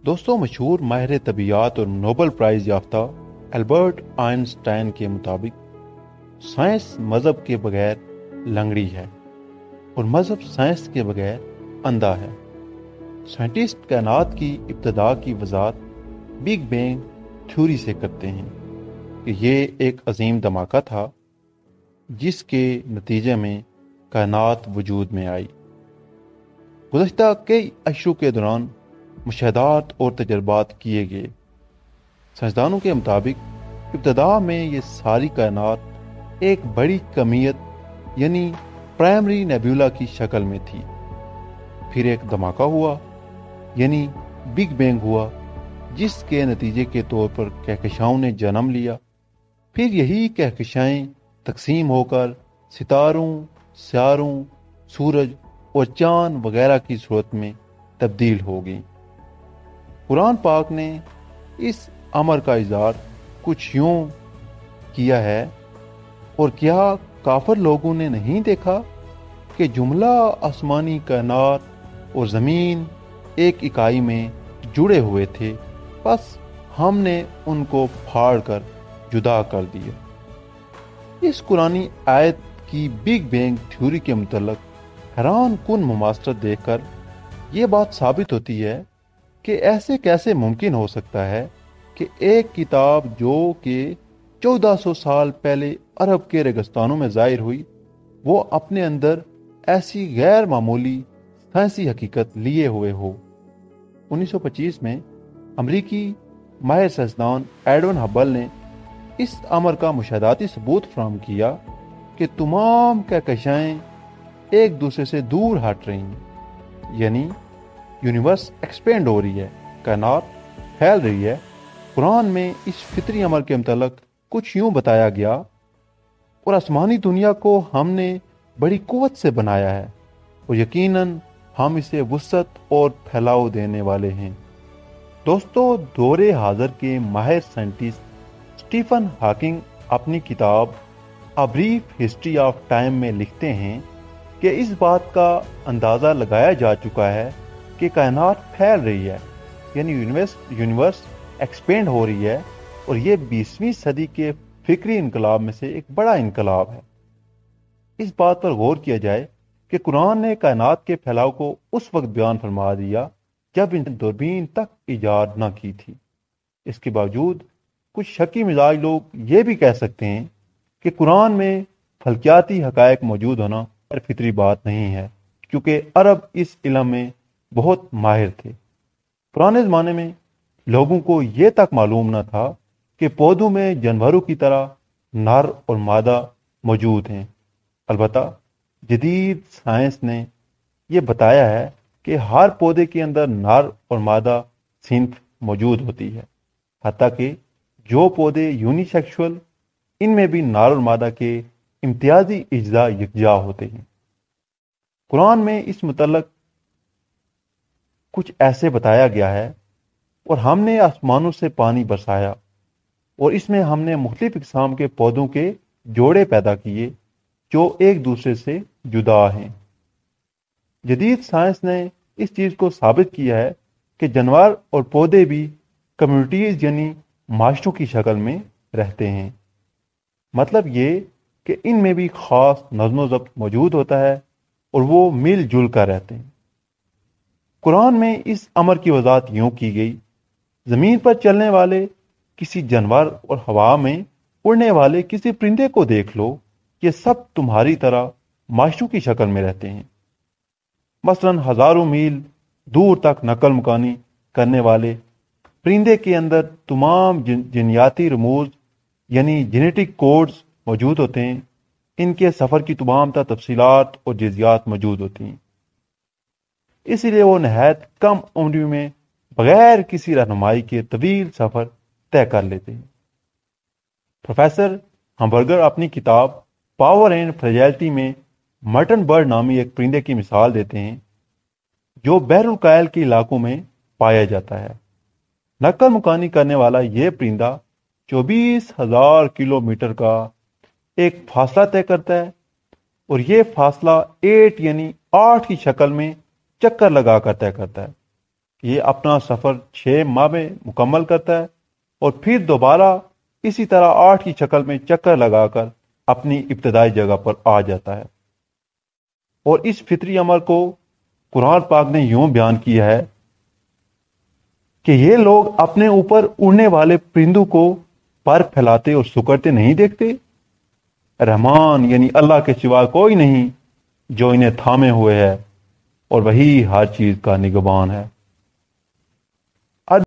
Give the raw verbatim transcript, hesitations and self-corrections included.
دوستوں، مشہور ماہر طبیعیات اور نوبل پرائز یافتہ البرٹ آئنسٹائن کے مطابق سائنس مذہب کے بغیر لنگڑی ہے اور مذہب سائنس کے بغیر اندھا ہے۔ سائنٹسٹ کائنات کی ابتدا کی وضاحت بگ بینگ تھیوری سے کرتے ہیں کہ یہ ایک عظیم دھماکہ تھا جس کے نتیجے میں کائنات وجود میں آئی۔ گزشتہ کئی اشروں کے دوران مشاہدات اور تجربات کیے گئے۔ سائنسدانوں کے مطابق ابتدا میں یہ ساری کائنات ایک بڑی کمیت یعنی پرائمری نیبولا کی شکل میں تھی۔ پھر ایک دھماکہ ہوا یعنی بگ بینگ ہوا، جس کے نتیجے کے طور پر کہکشاؤں نے جنم لیا۔ پھر یہی کہکشائیں تقسیم ہو کر ستاروں، سیاروں، سورج اور چاند وغیرہ کی صورت میں تبدیل ہو گئیں۔ قرآن پاک نے اس امر کا اظہار کچھ یوں کیا ہے، اور کیا کافر لوگوں نے نہیں دیکھا کہ جملہ آسمانی کائنات اور زمین ایک اکائی میں جڑے ہوئے تھے، بس ہم نے ان کو پھاڑ کر جدا کر دیا۔ اس قرآنی آیت کی بگ بینگ تھیوری کے متعلق حیران کن مماثلت دیکھ کر یہ بات ثابت ہوتی ہے کہ ایسے کیسے ممکن ہو سکتا ہے کہ ایک کتاب جو کہ چودہ سو سال پہلے عرب کے ریگستانوں میں ظاہر ہوئی، وہ اپنے اندر ایسی غیر معمولی سائنسی حقیقت لیے ہوئے ہو۔ انیس سو پچیس میں امریکی ماہر سائنسدان ایڈون ہبل نے اس امر کا مشاہداتی ثبوت فراہم کیا کہ تمام کہکشائیں ایک دوسرے سے دور ہٹ رہی ہیں، یعنی یونیورس ایکسپینڈ ہو رہی ہے، کائنات پھیل رہی ہے۔ قرآن میں اس فطری عمل کے متعلق کچھ یوں بتایا گیا، اور آسمانی دنیا کو ہم نے بڑی قوت سے بنایا ہے، اور یقیناً ہم اسے وسعت اور پھیلاؤ دینے والے ہیں۔ دوستو، دور حاضر کے ماہر سائنٹسٹ اسٹیفن ہاکنگ اپنی کتاب a brief history of time میں لکھتے ہیں کہ اس بات کا اندازہ لگایا جا چکا ہے کہ کائنات پھیل رہی ہے، یعنی یونیورس یونیورس ایکسپینڈ ہو رہی ہے، اور یہ بیسویں صدی کے فکری انقلاب میں سے ایک بڑا انقلاب ہے۔ اس بات پر غور کیا جائے کہ قرآن نے کائنات کے پھیلاؤ کو اس وقت بیان فرما دیا جب ان دوربین تک ایجاد نہ کی تھی۔ اس کے باوجود کچھ شکی مزاج لوگ یہ بھی کہہ سکتے ہیں کہ قرآن میں فلکیاتی حقائق موجود ہونا فطری بات نہیں ہے، کیونکہ عرب اس علم میں بہت ماہر تھے۔ پرانے زمانے میں لوگوں کو یہ تک معلوم نہ تھا کہ پودوں میں جانوروں کی طرح نر اور مادہ موجود ہیں۔ البتہ جدید سائنس نے یہ بتایا ہے کہ ہر پودے کے اندر نر اور مادہ صنف موجود ہوتی ہے، حتیٰ کہ جو پودے یونی سیکشول، ان میں بھی نر اور مادہ کے امتیازی اجزاء یکجا ہوتے ہیں۔ قرآن میں اس متعلق کچھ ایسے بتایا گیا ہے، اور ہم نے آسمانوں سے پانی برسایا، اور اس میں ہم نے مختلف اقسام کے پودوں کے جوڑے پیدا کیے جو ایک دوسرے سے جدا ہیں۔ جدید سائنس نے اس چیز کو ثابت کیا ہے کہ جانور اور پودے بھی کمیونٹیز یعنی معاشروں کی شکل میں رہتے ہیں۔ مطلب یہ کہ ان میں بھی خاص نظم و ضبط موجود ہوتا ہے، اور وہ مل جل کر رہتے ہیں۔ قرآن میں اس امر کی وضاحت یوں کی گئی، زمین پر چلنے والے کسی جانور اور ہوا میں اڑنے والے کسی پرندے کو دیکھ لو، یہ سب تمہاری طرح معاشروں کی شکل میں رہتے ہیں۔ مثلا ہزاروں میل دور تک نقل مکانی کرنے والے پرندے کے اندر تمام جن جنیاتی رموز یعنی جینیٹک کوڈز موجود ہوتے ہیں، ان کے سفر کی تمام تر تفصیلات اور جزیات موجود ہوتی ہیں، اسی لیے وہ نہایت کم عمر میں بغیر کسی رہنمائی کے طویل سفر طے کر لیتے ہیں۔ پروفیسر ہمبرگر اپنی کتاب پاور اینڈ فریجلٹی میں مرٹن برڈ نامی ایک پرندے کی مثال دیتے ہیں جو بحر الکاہل کے علاقوں میں پایا جاتا ہے۔ نقل مکانی کرنے والا یہ پرندہ چوبیس ہزار کلو میٹر کا ایک فاصلہ طے کرتا ہے، اور یہ فاصلہ ایٹ یعنی آٹھ کی شکل میں چکر لگا کر طے کرتا ہے۔ یہ اپنا سفر چھ ماہ میں مکمل کرتا ہے اور پھر دوبارہ اسی طرح آٹھ کی شکل میں چکر لگا کر اپنی ابتدائی جگہ پر آ جاتا ہے۔ اور اس فطری عمل کو قرآن پاک نے یوں بیان کیا ہے کہ یہ لوگ اپنے اوپر اڑنے والے پرندوں کو پر پھیلاتے اور سکڑتے نہیں دیکھتے؟ رحمان یعنی اللہ کے سوا کوئی نہیں جو انہیں تھامے ہوئے ہے، اور وہی ہر چیز کا نگہبان ہے۔